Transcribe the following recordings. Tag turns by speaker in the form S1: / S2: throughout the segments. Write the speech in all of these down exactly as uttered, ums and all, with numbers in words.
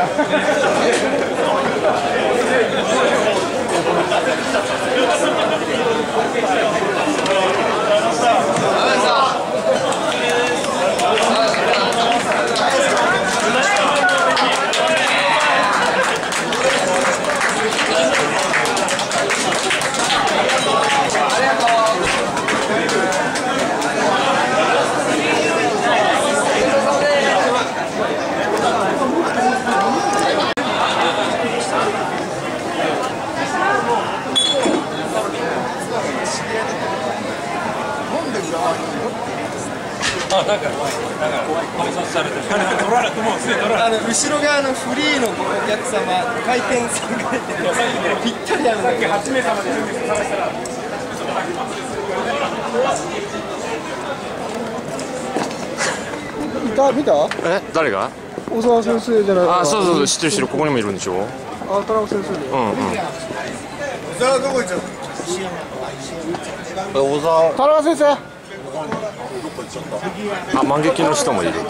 S1: あ、なんか、なんか、考察されてる。取られて、もうすでに取られて。あの、後ろ側のフリーのお客様、回転されてる。ぴったりあるんだけど。はち名様で準備して探したら。
S2: いた、見た？
S3: え、誰が？
S2: 小沢先生じゃない。
S3: あ、そうそうそう、知ってる知ってる、ここにもいるんでしょ。
S2: あ、田中先生で。
S3: うんうん。
S4: 小沢どこ行っちゃう？
S3: 小沢。
S2: 田中先生。
S3: あ、万劇の人もいる。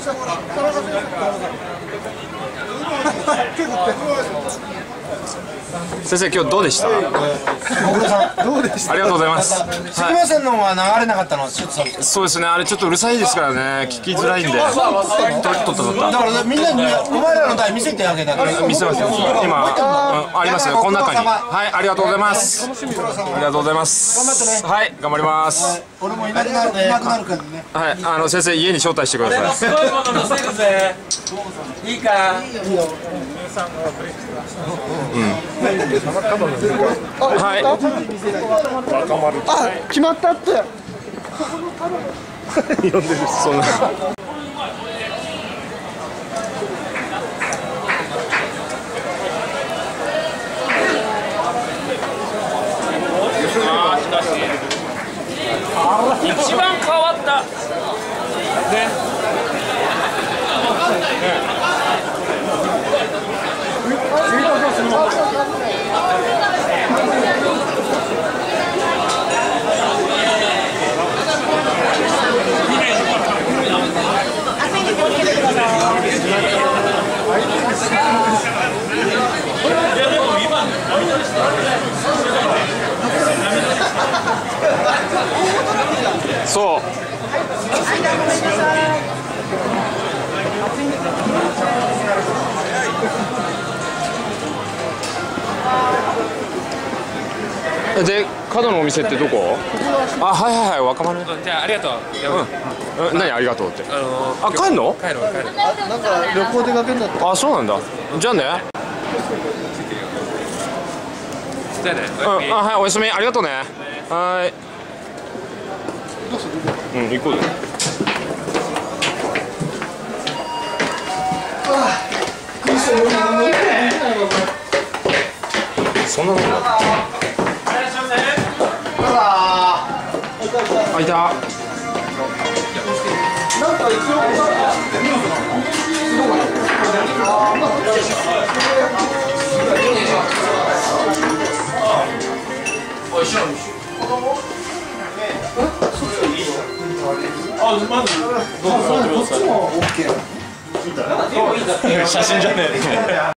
S3: 先生、今日どうでした？
S4: 小倉さんどうでした？
S3: ありがとうございます。
S4: すみませんのは流れなかったのはちょっと寂しい。
S3: そうですね、あれちょっとうるさいですからね、聞きづらいんで。取った取った取った。
S4: だからみんなにお前らの台見せてあげたから。
S3: 見せますよ。今、うん、ありますよ。この中に。はい、ありがとうございます。ありがとうございます。頑張ってね。はい、頑張ります。
S4: 俺もいなくなるいなくなるからね。
S3: はい、あの先生家に招待してください。
S1: すごいもの乗せるぜ。いいか。いいよ。
S3: はい。
S2: あ、決まったって。
S3: 呼んでるそんな。
S1: 一番変わった。ね。
S3: そう。で、角のお店ってどこ？あ、はいはいはい、若丸。
S1: じゃあ、ありがとう。
S3: うん。何ありがとうって。
S1: あの
S3: あ、帰んの？
S1: 帰る帰る。
S2: なんか旅行出かけんだって。
S3: あ、そうなんだ。じゃあね。
S1: じゃあね。
S3: うん、あ、はい、おやすみ、ありがとうね。はい。うん、行こうよ。そんなの。あ、いた。なんか一応。
S1: あ、まず、どうぞ。こっちもオッケー。写真じゃねえ。